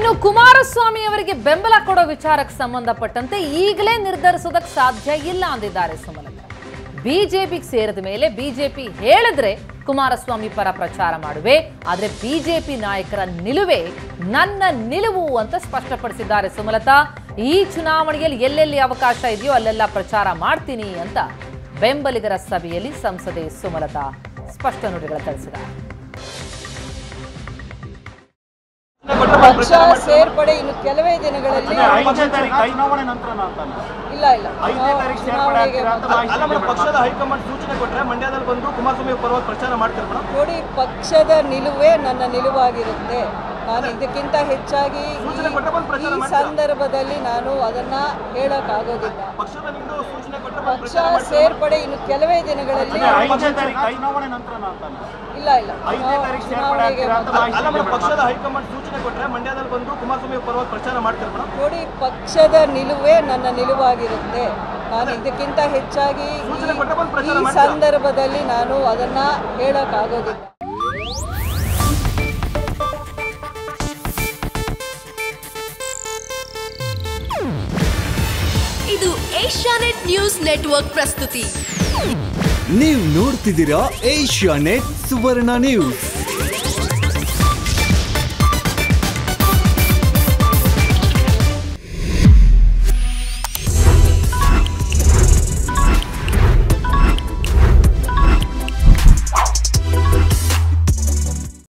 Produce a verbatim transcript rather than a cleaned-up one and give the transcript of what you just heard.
ಇನ್ನು ಕುಮಾರಸ್ವಾಮಿ ಅವರಿಗೆ ಬೆಂಬಲ ಕೊಡೋ ವಿಚಾರಕ್ಕೆ ಸಂಬಂಧಪಟ್ಟಂತೆ ಈಗಲೇ ನಿರ್ಧರಿಸೋದಕ್ಕೆ ಸಾಧ್ಯ ಇಲ್ಲ ಅಂದಿದ್ದಾರೆ ಸುಮಲತಾ. ಬಿಜೆಪಿಗೆ ಸೇರಿದ ಮೇಲೆ ಬಿಜೆಪಿ ಹೇಳಿದ್ರೆ ಕುಮಾರಸ್ವಾಮಿ ಪರ ಪ್ರಚಾರ ಮಾಡುವೆ, ಆದ್ರೆ ಬಿಜೆಪಿ ನಾಯಕರ ನಿಲುವೇ ನನ್ನ ನಿಲುವು ಅಂತ ಸ್ಪಷ್ಟಪಡಿಸಿದ್ದಾರೆ ಸುಮಲತಾ. ಈ ಚುನಾವಣೆಯಲ್ಲಿ ಎಲ್ಲೆಲ್ಲಿ ಅವಕಾಶ ಇದೆಯೋ ಅಲ್ಲೆಲ್ಲ ಪ್ರಚಾರ ಮಾಡ್ತೀನಿ ಅಂತ ಬೆಂಬಲಿಗರ ಸಭೆಯಲ್ಲಿ ಸಂಸದೆ ಸುಮಲತಾ ಸ್ಪಷ್ಟ ನುಡಿಗಳ ತಿಳಿಸಿದ್ದಾರೆ. ಪಕ್ಷ ಸೇರ್ಪಡೆ ಇನ್ನು ಕೆಲವೇ ದಿನಗಳಲ್ಲಿ ಇಲ್ಲ ಇಲ್ಲ ಪಕ್ಷದ ಹೈಕಮಾಂಡ್ ಸೂಚನೆ ಕೊಟ್ಟರೆ ಮಂಡ್ಯದಲ್ಲಿ ಬಂದು ಕುಮಾರಸ್ವಾಮಿ ಪರವಾಗಿ ಪ್ರಚಾರ ಮಾಡ್ತಾರೆ ನೋಡಿ. ಪಕ್ಷದ ನಿಲುವೇ ನನ್ನ ನಿಲುವಾಗಿರುತ್ತೆ. ನಾನು ಇದಕ್ಕಿಂತ ಹೆಚ್ಚಾಗಿ ಈ ಸಂದರ್ಭದಲ್ಲಿ ನಾನು ಅದನ್ನ ಹೇಳಕ್ಕಾಗೋದಿಲ್ಲ. ಪಕ್ಷ ಸೇರ್ಪಡೆ ಇನ್ನು ಕೆಲವೇ ದಿನಗಳಲ್ಲಿ ಇಲ್ಲ ಇಲ್ಲ ಚುನಾವಣೆಗೆ ಪಕ್ಷದ ಹೈಕಮಾಂಡ್ ಸೂಚನೆ ಕೊಟ್ಟರೆ ಮಂಡ್ಯದಲ್ಲಿ ಬಂದು ಕುಮಾರಸ್ವಾಮಿ ಪರವಾಗಿ ಪ್ರಚಾರ ಮಾಡ್ತಾರೆ ನೋಡಿ. ಪಕ್ಷದ ನಿಲುವೇ ನನ್ನ ನಿಲುವಾಗಿರುತ್ತೆ. ನಾನು ಇದಕ್ಕಿಂತ ಹೆಚ್ಚಾಗಿ ಈ ಸಂದರ್ಭದಲ್ಲಿ ನಾನು ಅದನ್ನ ಹೇಳಕ್ಕಾಗೋದಿಲ್ಲ. ಇದು ಏಷ್ಯಾನೆಟ್ ನ್ಯೂಸ್ ನೆಟ್ವರ್ಕ್ ಪ್ರಸ್ತುತಿ. ನೀವು ನೋಡ್ತಿದ್ದೀರಾ ಏಷ್ಯಾನೆಟ್ ಸುವರ್ಣ ನ್ಯೂಸ್.